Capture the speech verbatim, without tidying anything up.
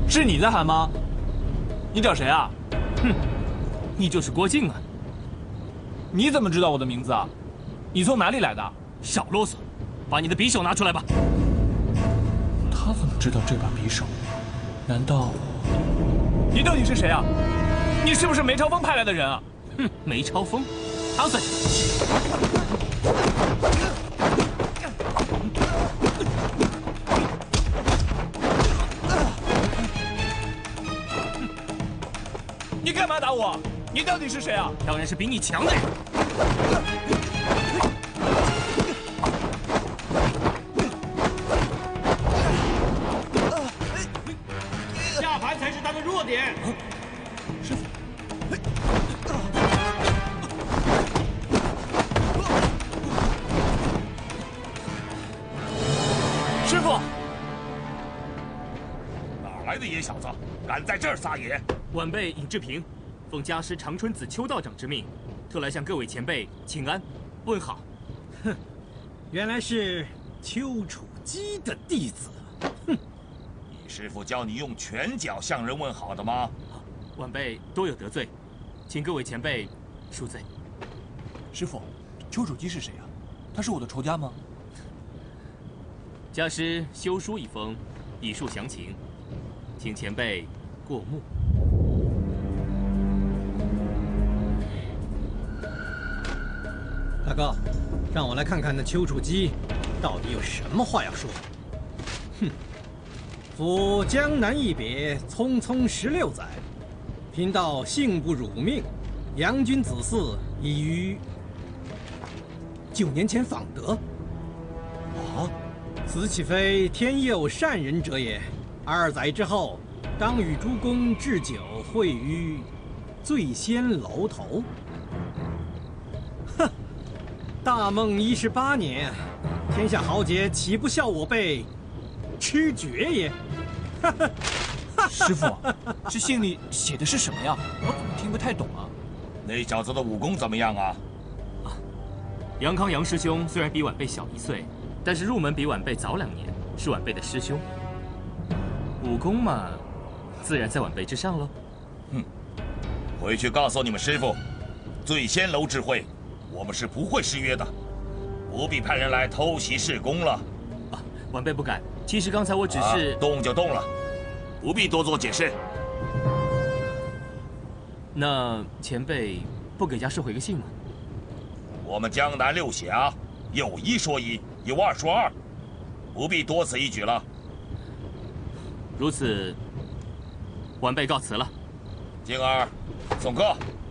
是你在喊吗？你找谁啊？ 哼，你就是郭靖啊！ 你怎么知道我的名字啊？你从哪里来的？ 少啰嗦，把你的匕首拿出来吧。 他怎么知道这把匕首？难道你到底是谁啊？你是不是梅超风派来的人啊？ 哼，梅超风，躺死！ 你干嘛打我？你到底是谁啊？ 当然是比你强的人。 下盘才是他的弱点。 师傅。师傅。 哪来的野小子，敢在这儿撒野？ 晚辈尹志平，奉家师长春子邱道长之命，特来向各位前辈请安问好。 哼，原来是丘处机的弟子。哼， 你师傅教你用拳脚向人问好的吗？ 晚辈多有得罪，请各位前辈恕罪。 师傅，丘处机是谁啊？他是我的仇家吗？ 家师修书一封，以述详情，请前辈过目。 大哥，让我来看看那丘处机到底有什么话要说。哼，夫江南一别，匆匆十六载，贫道幸不辱命，杨君子嗣已于九年前访得。 啊， 此岂非天佑善人者也？二载之后，当与诸公置酒会于醉仙楼头。哼，大梦一十八年，天下豪杰岂不笑我辈痴绝也？ 师傅，这信里写的是什么呀？我怎么听不太懂啊？ 那小子的武功怎么样啊？ 啊，杨康杨师兄虽然比晚辈小一岁，但是入门比晚辈早两年，是晚辈的师兄。武功嘛，自然在晚辈之上喽。 哼，回去告诉你们师傅，醉仙楼之会，我们是不会失约的，不必派人来偷袭事功了。 啊，晚辈不敢。其实刚才我只是…… 啊、动就动了，不必多做解释。 那前辈不给家师回个信吗？ 我们江南六侠，有一说一，有二说二，不必多此一举了。 如此，晚辈告辞了。 静儿，宋哥，